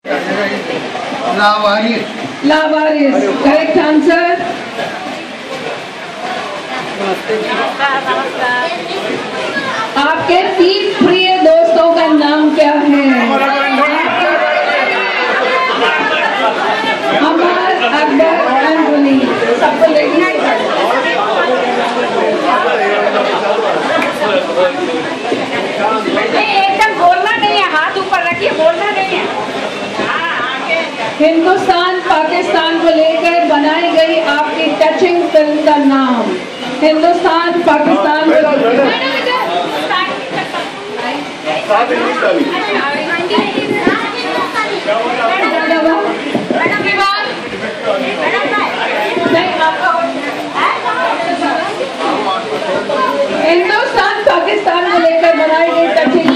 लावारिस correct answer. आपके 3 प्रिय दोस्तों का नाम क्या है? अमर, अकबर एंड मुनीर। सबको देखिए। एकदम बोलना नहीं है, हाथ ऊपर रखिए, बोलना नहीं है। हिंदुस्तान पाकिस्तान को लेकर बनाई गई आपकी टचिंग फिल्म का नाम। हिंदुस्तान पाकिस्तान हिंदुस्तान पाकिस्तान को लेकर बनाई गई touching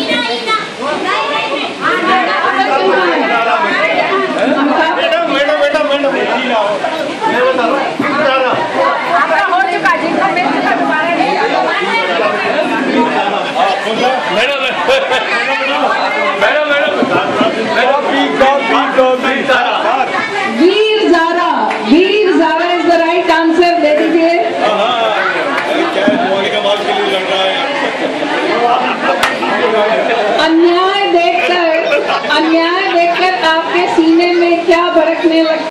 Veer Zaara. Veer Zaara is the right answer. दे दीजिए। अन्याय देखकर आपके सीने में क्या भड़कने लगता